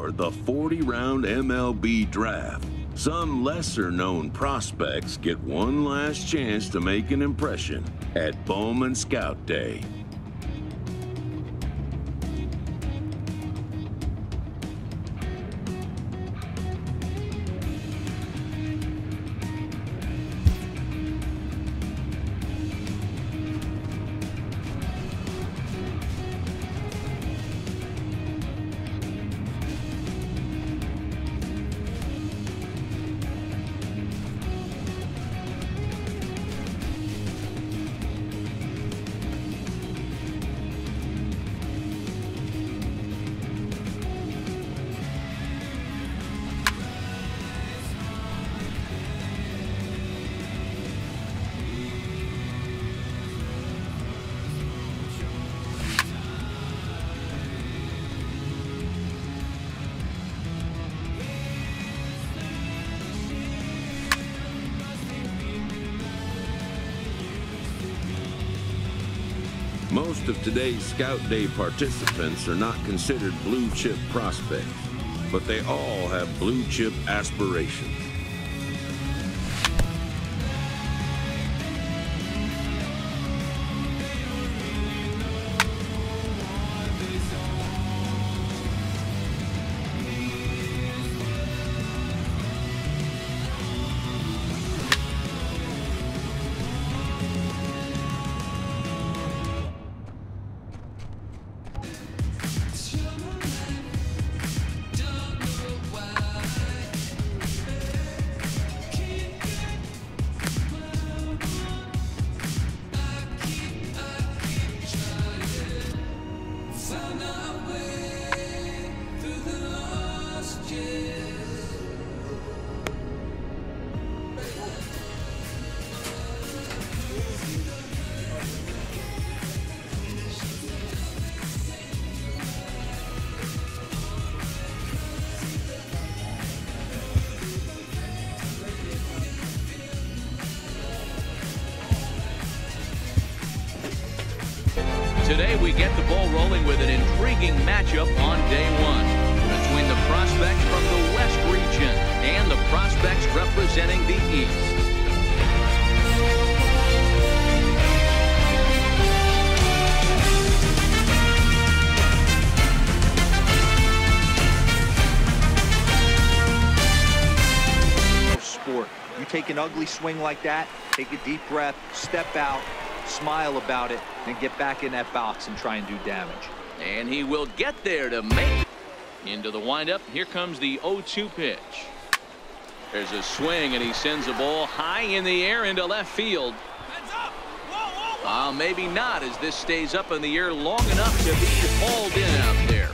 Before the 40-round MLB draft, some lesser-known prospects get one last chance to make an impression at Bowman Scout Day. Most of today's Scout Day participants are not considered blue-chip prospects, but they all have blue-chip aspirations. Today we get the ball rolling with an intriguing matchup on day one between the prospects from the West region and the prospects representing the East. Sport. You take an ugly swing like that, take a deep breath, step out, smile about it, and get back in that box and try and do damage. And he will get there to make into the windup. Here comes the 0-2 pitch. There's a swing, and he sends the ball high in the air into left field. Maybe not, as this stays up in the air long enough to be hauled in out there.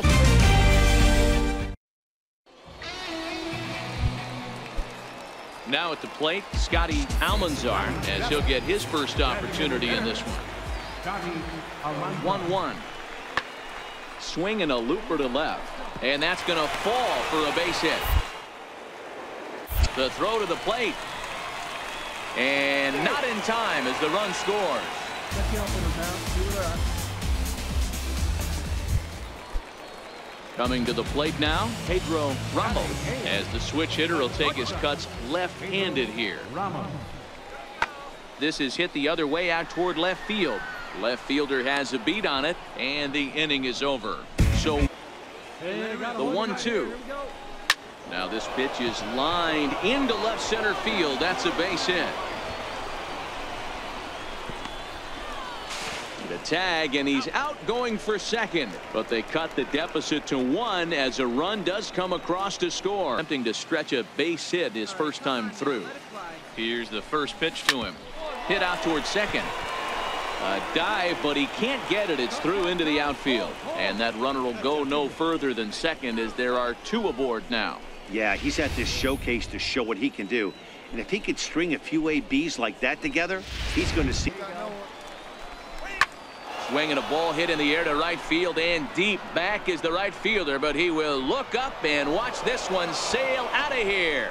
Now at the plate, Scotty Almanzar, as he'll get his first opportunity in this one. 1-1. Swing and a looper to left. And that's going to fall for a base hit. The throw to the plate. And not in time as the run scores. Coming to the plate now, Pedro Ramos, as the switch hitter will take his cuts left-handed here. This is hit the other way out toward left field. Left fielder has a beat on it, and the inning is over. So the 1-2. Now this pitch is lined into left center field. That's a base hit. The tag, and he's out going for second, but they cut the deficit to 1 as a run does come across to score. Attempting to stretch a base hit his first time through. Here's the first pitch to him. Hit out towards second. A dive, but he can't get it. It's through into the outfield, and that runner will go no further than second as there are 2 aboard now. Yeah, he's at this showcase to show what he can do, and if he could string a few ABs like that together, he's going to see. Swinging a ball hit in the air to right field, and deep back is the right fielder, but he will look up and watch this one sail out of here.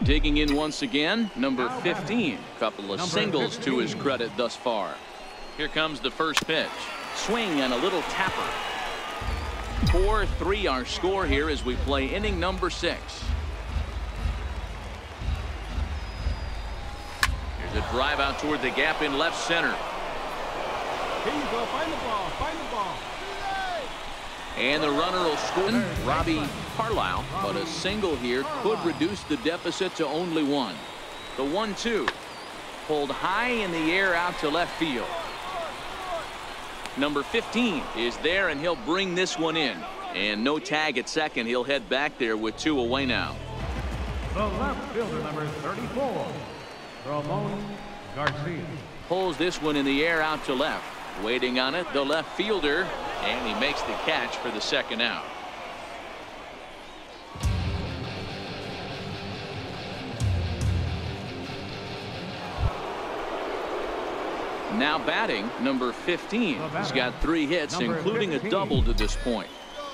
Digging in once again, number 15. Couple of singles to his credit thus far. Here comes the first pitch. Swing and a little tapper. 4-3 our score here as we play inning number 6. Here's a drive out toward the gap in left center. Here you go. Find the ball. Find the ball. And the runner will score. Robbie Carlisle, but a single here could reduce the deficit to only 1. The 1-2 pulled high in the air out to left field. Number 15 is there, and he'll bring this one in. And no tag at second. He'll head back there with 2 away now. The left fielder, number 34, Ramon Garcia. Pulls this one in the air out to left. Waiting on it, the left fielder, and he makes the catch for the second out. Now batting, number 15. He's got 3 hits, including a double to this point.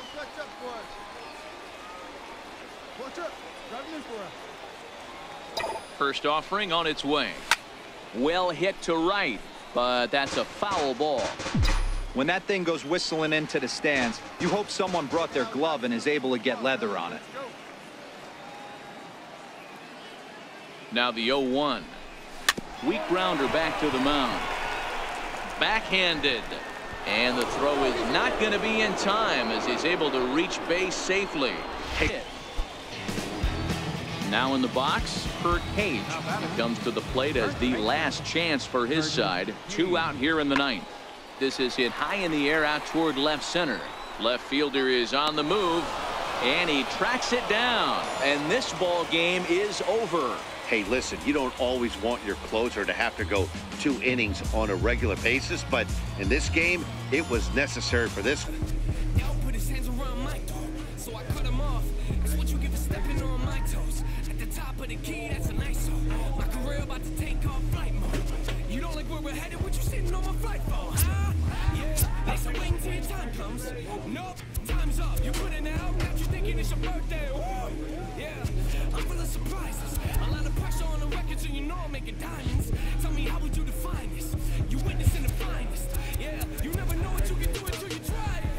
First offering on its way. Well hit to right, but that's a foul ball. When that thing goes whistling into the stands, you hope someone brought their glove and is able to get leather on it. Now the 0-1. Weak grounder back to the mound. Backhanded. And the throw is not going to be in time as he's able to reach base safely. Hit. Now in the box, Kurt Cage. He comes to the plate as the last chance for his side. 2 out here in the 9th. This is hit high in the air out toward left center. Left fielder is on the move, and he tracks it down. And this ball game is over. Hey, listen, you don't always want your closer to have to go 2 innings on a regular basis, but in this game, it was necessary for this one. Put his hands around my throat, so I cut him off. That's what you get for stepping on my toes. At the top of the key, that's a nice song. My career about to take off flight mode. You don't like where we're headed? What you sitting on my flight for, huh? Yeah, they say wait until your time comes. Nope, time's up. You put it out, now you thinking it's your birthday. Woo! Yeah, I'm full of surprises. A lot of pressure on the record, so you know I'm making diamonds. Tell me, how would you define this? You witnessing the finest. Yeah, you never know what you can do until you try it.